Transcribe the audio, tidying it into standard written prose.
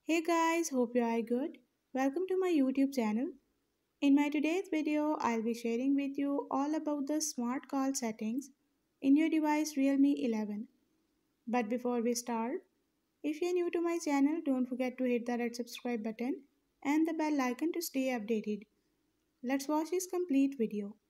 Hey guys, hope you are good. Welcome to my YouTube channel. In my today's video, I'll be sharing with you all about the smart call settings in your device Realme 11. But before we start, if you're new to my channel, don't forget to hit the red subscribe button and the bell icon to stay updated. Let's watch this complete video.